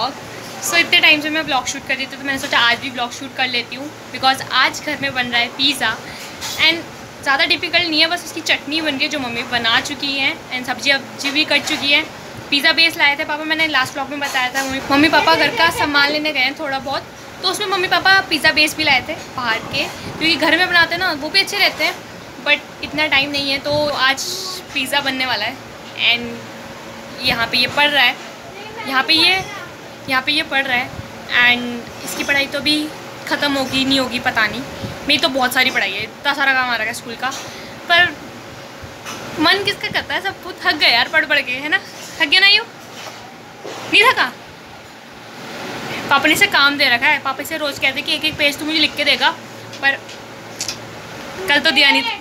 Blog. सो इतने time से मैं ब्लॉग शूट कर रही थी, तो मैंने सोचा आज भी ब्लॉग शूट कर लेती हूँ, बिकॉज आज घर में बन रहा है पिज़्ज़ा। एंड ज़्यादा डिफ़िकल्ट नहीं है, बस उसकी चटनी बन रही है जो मम्मी बना चुकी हैं, एंड सब्जी भी कट चुकी है। पिज़्ज़ा बेस लाए थे पापा, मैंने लास्ट ब्लॉग में बताया था। मम्मी पापा घर का सामान लेने गए हैं थोड़ा बहुत, तो उसमें मम्मी पापा पिज़्ज़ा बेस भी लाए थे बाहर के, क्योंकि घर में बनाते हैं ना वो भी अच्छे रहते हैं, बट इतना टाइम नहीं है। तो आज पिज़्ज़ा बनने वाला है। एंड यहाँ पे ये पढ़ रहा है, यहाँ पे ये पढ़ रहा है। एंड इसकी पढ़ाई तो अभी ख़त्म होगी नहीं होगी पता नहीं। मेरी तो बहुत सारी पढ़ाई है, इतना सारा काम आ रहा है स्कूल का, पर मन किसका करता है, सब खुद थक गए यार पढ़ के, है ना। थक गया ना, यू नहीं थका। पापा ने इसे काम दे रखा है, पापा इसे रोज़ कहते कि एक एक पेज तू मुझे लिख के देगा, पर कल तो दिया नहीं।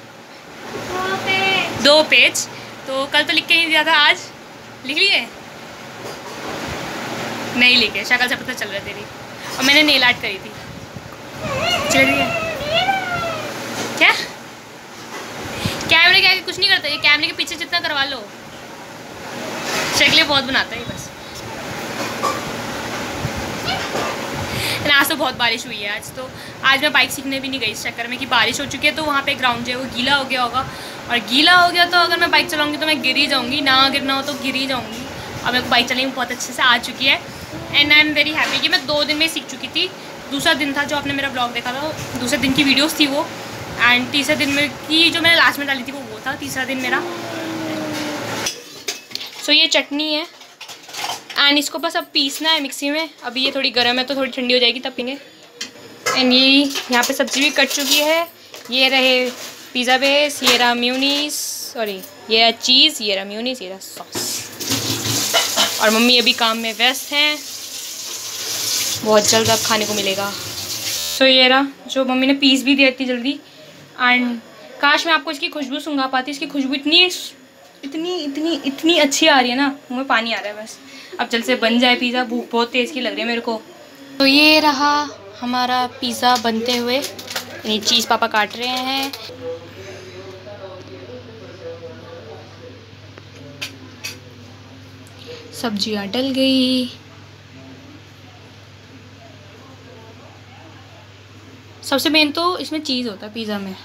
2 पेज तो कल तो लिख के नहीं दिया था, आज लिख लिए? नहीं लिखे, शक्ल से पता चल रहा है तेरी। और मैंने नेल आर्ट करी थी। चल रही है क्या? कैमरे के आगे कुछ नहीं करता ये, कैमरे के पीछे जितना करवा लो। शक्लें बहुत बनाता है ये बस। आज तो बहुत बारिश हुई है। आज मैं बाइक सीखने भी नहीं गई इस चक्कर में कि बारिश हो चुकी है, तो वहाँ पे ग्राउंड जो है वो गीला हो गया होगा, और गीला हो गया तो अगर मैं बाइक चलाऊँगी तो मैं गिर ही जाऊँगी, ना गिरना हो तो गिर ही जाऊँगी। और मेरे को बाइक चलाने बहुत अच्छे से आ चुकी है, and I am very happy कि मैं 2 दिन में सीख चुकी थी। दूसरा दिन था जो आपने मेरा ब्लॉग देखा था, दूसरे दिन की वीडियोस थी वो, एंड तीसरे दिन में की जो मैंने लास्ट में डाली थी वो था तीसरा दिन मेरा। सो ये चटनी है, एंड इसको बस अब पीसना है मिक्सी में। अभी ये थोड़ी गर्म है तो थोड़ी ठंडी हो जाएगी तब पीएंगे। एंड ये यहाँ पे सब्ज़ी भी कट चुकी है। ये रहे पिज़्ज़ा बेस, ये रहा म्यूनीस, सॉरी ये रहा चीज़, ये रहा म्यूनीस, ये रहा सॉस। और मम्मी अभी काम में व्यस्त हैं, बहुत जल्द अब खाने को मिलेगा। सो ये रहा जो मम्मी ने पीस भी दिया इतनी जल्दी। एंड काश मैं आपको इसकी खुशबू सूंघा पाती, इसकी खुशबू इतनी अच्छी आ रही है ना, मुँह में पानी आ रहा है बस। अब जल्द से बन जाए पिज़्ज़ा, भूख बहुत तेज़ की लग रही है मेरे को। तो ये रहा हमारा पिज़्ज़ा बनते हुए, यानी चीज़ पापा काट रहे हैं। सब्जियां डल गई। सबसे मेन तो इसमें चीज़ होता है पिज़्ज़ा में।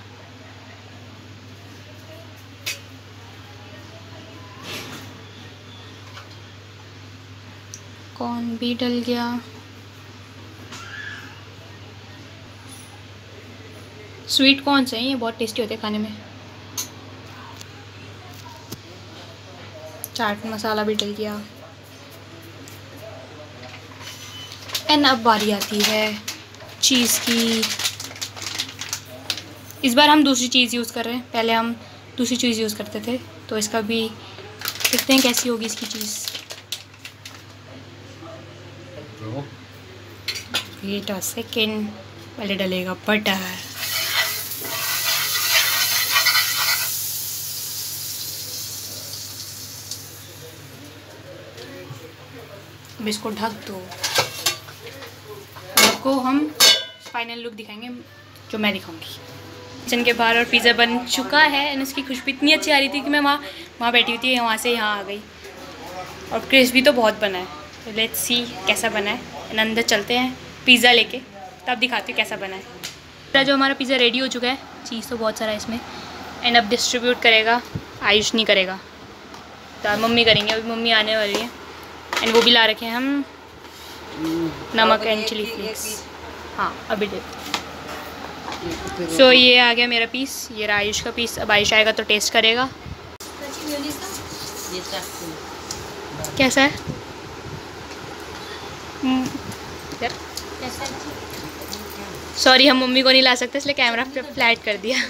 कॉर्न भी डल गया। स्वीट कॉर्न से ये बहुत टेस्टी होते हैं खाने में। चाट मसाला भी डल गया। एंड अब बारी आती है चीज़ की। इस बार हम दूसरी चीज़ यूज़ कर रहे हैं, पहले हम दूसरी चीज़ यूज़ करते थे, तो इसका भी देखते हैं कैसी होगी इसकी चीज़। वेट अ सेकेंड, पहले डलेगा बटर। अब इसको ढक दो। आपको हम फाइनल लुक दिखाएंगे जो मैं दिखाऊंगी। किचन के बाहर और पिज़्ज़ा बन चुका है, एंड उसकी खुशबू इतनी अच्छी आ रही थी कि मैं वहाँ बैठी हुई थी, वहाँ से यहाँ आ गई। और क्रिस्पी तो बहुत बना है, तो लेट्स सी कैसा बना है। एंड अंदर चलते हैं पिज़्ज़ा लेके, तब दिखाती हूँ कैसा बना है। जो हमारा पिज़्ज़ा रेडी हो चुका है, चीज़ तो बहुत सारा है इसमें। एंड अब डिस्ट्रीब्यूट करेगा आयुष, नहीं करेगा तो मम्मी करेंगे, अभी मम्मी आने वाली है। एंड वो भी ला रखे हैं हम नमक एंड चिली फ्लेक्स। हाँ अभी दे। सो ये आ गया मेरा पीस, ये रहा आयुष का पीस। अब आयुष आएगा तो टेस्ट करेगा। कैसा है यार? सॉरी हम मम्मी को नहीं ला सकते, इसलिए कैमरा पे फ्लैट कर दिया।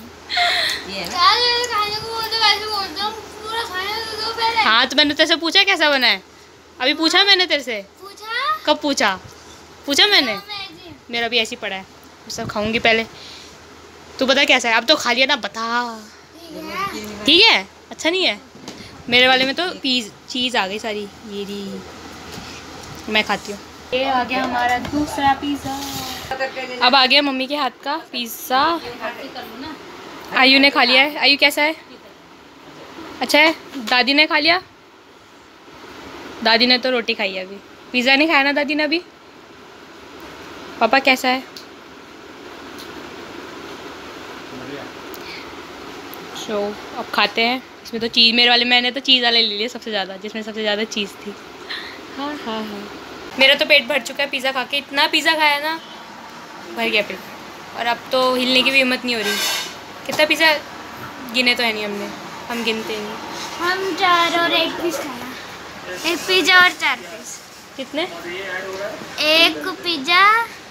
हाँ तो मैंने तेरे से पूछा कैसा बना है? अभी पूछा मैंने तेरे से? कब पूछा मैंने? मेरा भी ऐसी पड़ा है, सब खाऊंगी पहले। तू बता कैसा है? अब तो खा लिया ना, बता। ठीक है, अच्छा नहीं है? मेरे वाले में तो चीज़ आ गई सारी, ये रही, मैं खाती हूँ। ये आ गया हमारा दूसरा पिज़्ज़ा। अब आ गया मम्मी के हाथ का पिज़्ज़ा। आयु ने खा लिया है। आयु कैसा है? अच्छा है? दादी ने खा लिया? दादी ने तो रोटी खाई है अभी। पिज़्ज़ा नहीं खाया ना दादी ने अभी? पापा कैसा है? सो अब खाते हैं। इसमें तो चीज़ मेरे वाले, मैंने तो चीज़ वाले ले लिए सबसे ज़्यादा, जिसमें सबसे ज़्यादा चीज़ थी। हाँ हाँ हाँ, मेरा तो पेट भर चुका है पिज़्ज़ा खा के। इतना पिज़्ज़ा खाया ना, भर गया पेट। और अब तो हिलने की भी हिम्मत नहीं हो रही। कितना पिज़्ज़ा गिने तो है नहीं हमने, हम गिनते नहीं। हम 4 और 1 पीस खाया, 1 पिज़्ज़ा और 4 पीस। कितने? एक पिज़्ज़ा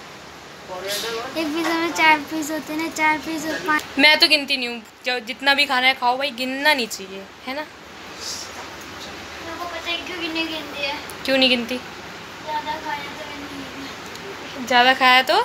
में 4 पीस होते हैं ना, 4 पीस और 5। मैं तो गिनती नहीं हूँ, जो जितना भी खाना है खाओ भाई, गिनना नहीं चाहिए, है ना? मेरे को पता है क्यों नहीं गिनती है। क्यों नहीं गिनती? ज़्यादा खाया तो नहीं। ज़्यादा खाया तो?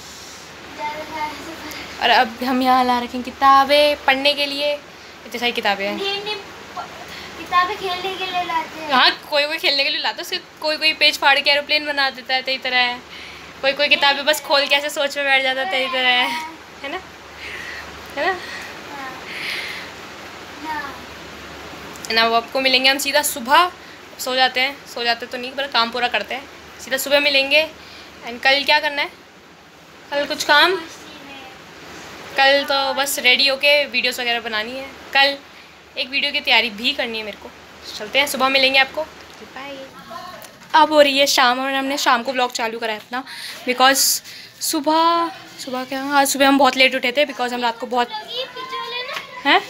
और अब हम यहाँ ला रखे किताबें पढ़ने के लिए। इतनी सारी किताबें हैं। किताबें खेलने के लिए लाते हैं। हाँ, कोई कोई खेलने के लिए लाता है, कोई पेज फाड़ के एरोप्लेन बना देता है, तेरी तरह है। कोई किताबें बस खोल के ऐसे सोच में बैठ जाता है, तेरी तरह है ना? है ना? ना वो आपको मिलेंगे हम सीधा सुबह। सो जाते तो नहीं, पर काम पूरा करते हैं। सीधा सुबह मिलेंगे। एंड कल क्या करना है? कल कुछ काम? कल तो बस रेडी होके वीडियोस वगैरह बनानी है। कल एक वीडियो की तैयारी भी करनी है मेरे को। चलते हैं, सुबह मिलेंगे आपको। बाय। अब हो रही है शाम और हमने शाम को व्लॉग चालू करा है अपना, बिकॉज सुबह क्या, आज सुबह हम बहुत लेट उठे थे, बिकॉज हम रात को बहुत हैं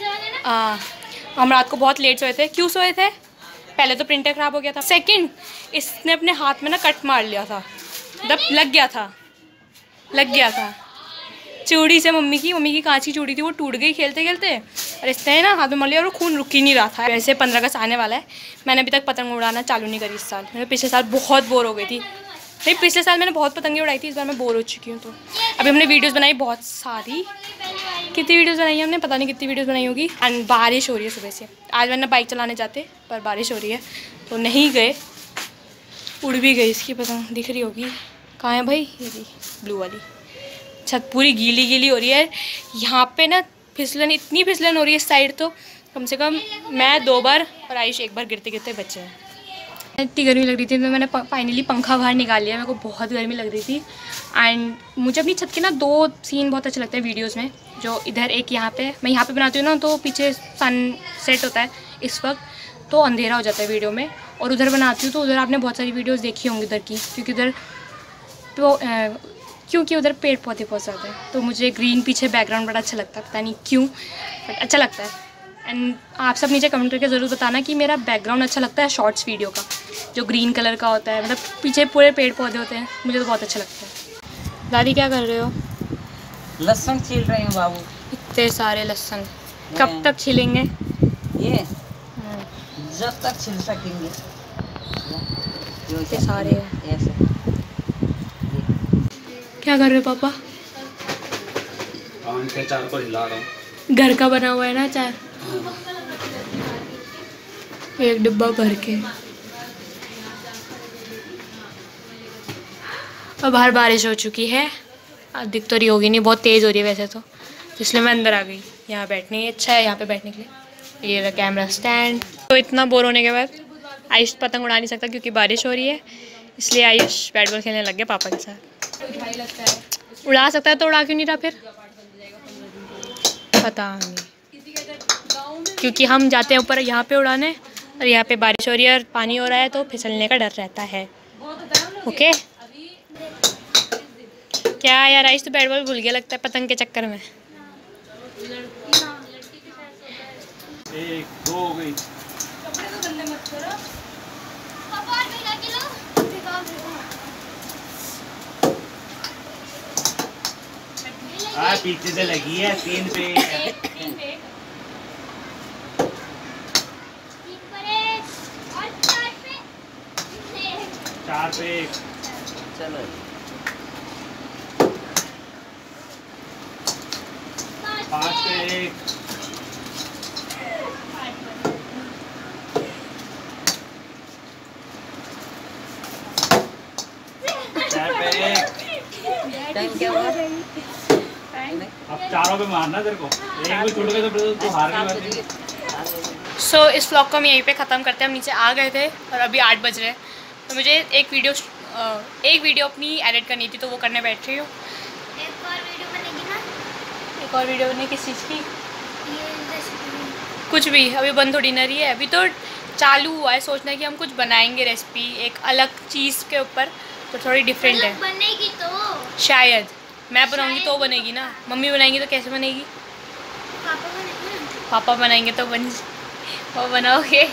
हम रात को बहुत लेट सोए थे। क्यों सोए थे? पहले तो प्रिंटर ख़राब हो गया था, सेकंड इसने अपने हाथ में ना कट मार लिया था, मतलब लग गया था चूड़ी से। मम्मी की कांच की चूड़ी थी, वो टूट गई खेलते खेलते, और इसने ना हाथ में मार लिया और वो खून रुक ही नहीं रहा था। वैसे 15 अगस्त आने वाला है, मैंने अभी तक पतंग उड़ाना चालू नहीं करी इस साल। मैंने पिछले साल बहुत बोर हो गई थी। नहीं, पिछले साल मैंने बहुत पतंगे उड़ाई थी, इस बार मैं बोर हो चुकी हूँ। तो अभी हमने वीडियोज़ बनाई बहुत सारी। कितनी वीडियोज़ बनाई है हमने, पता नहीं कितनी वीडियोज़ बनाई होगी। एंड बारिश हो रही है सुबह से। आज मैंने बाइक चलाने जाते, पर बारिश हो रही है तो नहीं गए। उड़ भी गई इसकी पतंग, दिख रही होगी। कहाँ है भाई? ये भी ब्लू वाली। छत पूरी गीली हो रही है यहाँ पे ना, फिसलन, इतनी फिसलन हो रही है इस साइड। तो कम से कम मैं 2 बार और आयुष 1 बार गिरते बचे हैं। इतनी गर्मी लग रही थी तो मैंने फाइनली पंखा बाहर निकाल लिया। मेरे को बहुत गर्मी लग रही थी। एंड मुझे अपनी छत के ना 2 सीन बहुत अच्छे लगते हैं वीडियोज़ में। जो इधर एक यहाँ पे, मैं यहाँ पे बनाती हूँ ना, तो पीछे सन सेट होता है इस वक्त, तो अंधेरा हो जाता है वीडियो में। और उधर बनाती हूँ तो उधर आपने बहुत सारी वीडियोज़ देखी होंगी उधर की, क्योंकि उधर पेड़ पौधे बहुत ज़्यादा है। तो मुझे ग्रीन पीछे बैकग्राउंड बड़ा अच्छा लगता है, पता नहीं क्यों, बट अच्छा लगता है। एंड आप सब नीचे कमेंट करके ज़रूर बताना कि मेरा बैकग्राउंड अच्छा लगता है शॉर्ट्स वीडियो का, जो ग्रीन कलर का होता है, मतलब पीछे पूरे पेड़ पौधे होते हैं, मुझे तो बहुत अच्छा लगता है। दादी क्या कर रहे हो? लहसुन छील रही हूँ बाबू। इतने सारे लहसुन कब तक छीलेंगे? ये जब तक छील सकेंगे। इतने सारे हैं। ऐसे क्या कर रहे हो पापा? आम के अचार को हिला रहा हूँ। घर का बना हुआ है ना अचार, एक डिब्बा भर के। और बाहर बारिश हो चुकी है, अब दिख तो रही होगी नहीं, बहुत तेज़ हो रही है वैसे तो, इसलिए मैं अंदर आ गई। यहाँ बैठने अच्छा है, यहाँ पे बैठने के लिए। ये रहा कैमरा स्टैंड। तो इतना बोर होने के बाद आयुष पतंग उड़ा नहीं सकता क्योंकि बारिश हो रही है, इसलिए आयुष बैट बॉल खेलने लग गया पापा के साथ। उड़ा सकता है तो उड़ा क्यों नहीं रहा फिर? पता नहीं, क्योंकि हम जाते हैं ऊपर यहाँ पे उड़ाने, और यहाँ पे बारिश हो रही है और पानी हो रहा है तो फिसलने का डर रहता है। ओके क्या यार, आयुष तो बैट बॉल भूल गया लगता है पतंग के चक्कर में। 1 2 हो गई। पीछे से लगी है 3 पे। 4 पे। चलो 5 पे 1। 4 पे 1। टाइम क्या हुआ? अब चारों पे मारना तेरे को, एक भी छूट गया तो तू हार गया। सो इस व्लॉग को हम यहीं पे ख़त्म करते हैं। हम नीचे आ गए थे और अभी 8 बज रहे हैं, तो मुझे एक वीडियो अपनी एडिट करनी थी, तो वो करने बैठ रही हूँ। एक और वीडियो बनेगी ना? एक और वीडियो बने किस चीज़ की? ये रेसिपी। कुछ भी, अभी बंद थोड़ी ना रही है, अभी तो चालू हुआ है सोचना कि हम कुछ बनाएंगे रेसिपी एक अलग चीज़ के ऊपर, तो थोड़ी डिफरेंट है। बनेगी तो शायद मैं बनाऊंगी तो बनेगी ना, मम्मी बनाएंगी तो कैसे बनेगी? पापा बनेंगे ना? पापा बनाएंगे तो वो बनाओगे।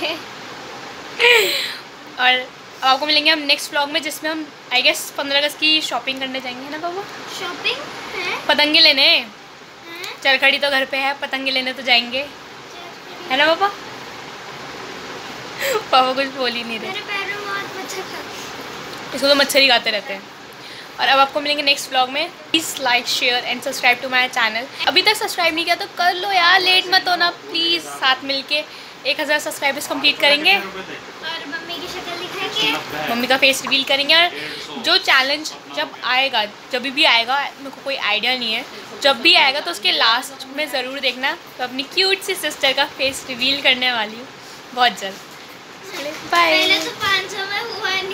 और अब आपको मिलेंगे हम नेक्स्ट व्लॉग में, जिसमें हम आई गेस 15 अगस्त की शॉपिंग करने जाएंगे, है ना पापा? शॉपिंग है? पतंगे लेने। हैं? चरखड़ी तो घर पे है, पतंगे लेने तो जाएंगे, है ना पापा? पापा कुछ बोल ही नहीं रहे, मेरे पैर में बहुत मच्छर काटते इसको तो मच्छर ही खाते रहते हैं। और अब आपको मिलेंगे नेक्स्ट व्लॉग में। Please like share and subscribe to my channel. अभी तक सब्सक्राइब नहीं किया तो कर लो यार, लेट मत होना प्लीज़। साथ मिलके 1000 सब्सक्राइबर्स कंप्लीट करेंगे और मम्मी की शक्ल दिखाएंगे। मम्मी का फेस रिवील करेंगे। और जो चैलेंज जब आएगा, जब भी आएगा, मेरे को कोई आइडिया नहीं है, जब भी आएगा तो उसके लास्ट में ज़रूर देखना, तो अपनी क्यूट सी सिस्टर का फेस रिवील करने वाली हूँ बहुत जल्द। बाय। पहले तो 500 में हुआ